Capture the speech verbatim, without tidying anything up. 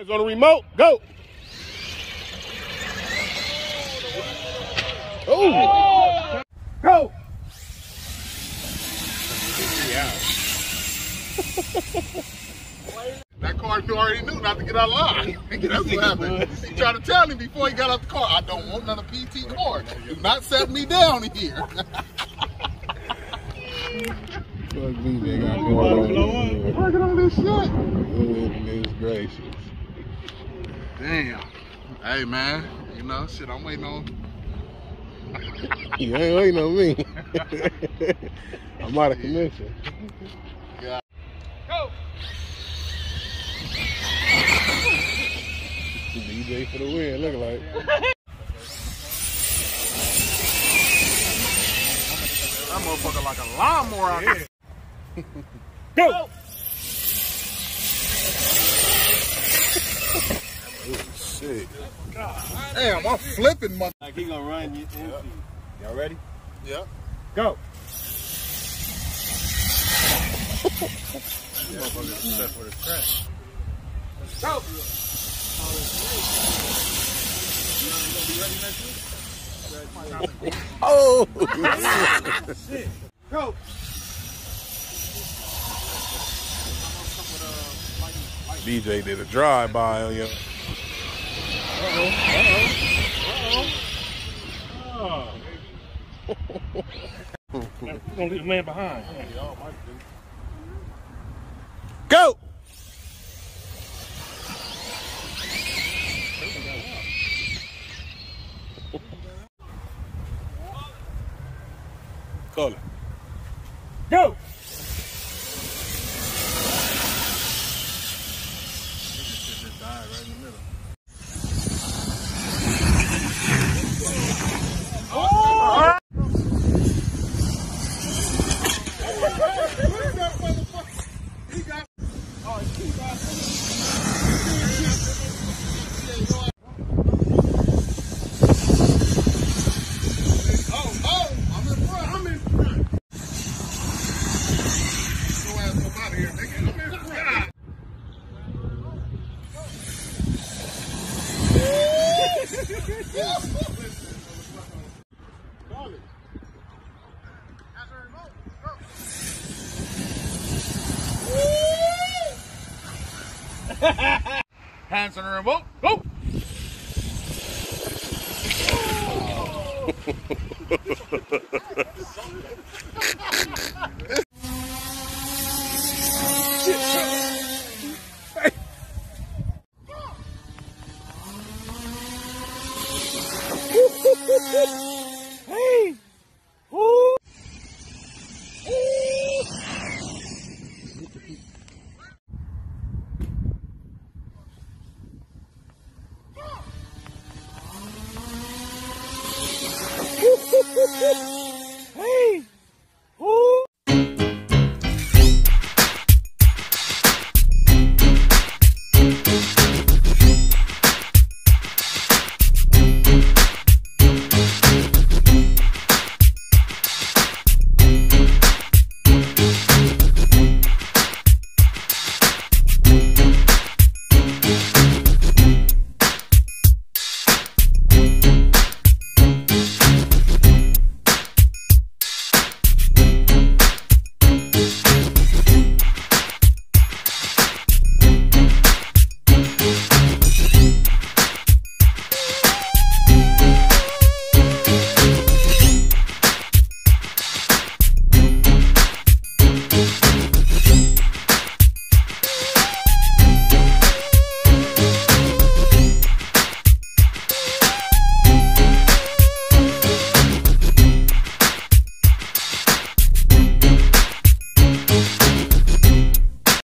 Hands on the remote. Go. Oh. Go. Yeah. That car already knew not to get out of line. That's what happened. He tried to tell him before he got out the car, I don't want another P T car. Do not set me down here. Fuck me, they got going on. Working on this shit. Goodness gracious. Damn. Hey, man. You know, shit, I'm waiting on. You ain't waiting on me. I'm out of commission. Yeah. Go. D J for the win, look like. That motherfucker like a lawnmower out there. Go! Oh, shit. Damn, I'm flipping, mother. Like he gonna run you into. Yep. Y'all ready? Yep. Go! Yeah, motherfucker for the track. Go! Oh! Shit. Go! D J did a drive-by on you. Uh-oh. Uh-oh. Uh-oh. We're gonna leave the man behind. Go! Call it. Go! Just died right in the middle. Oh! He got. Oh, he got. Oh, oh, I'm in front. I'm in front. Go ass up out of here, nigga. I'm in front. Hands on the remote. Go! Hey! Ooh! Ooh!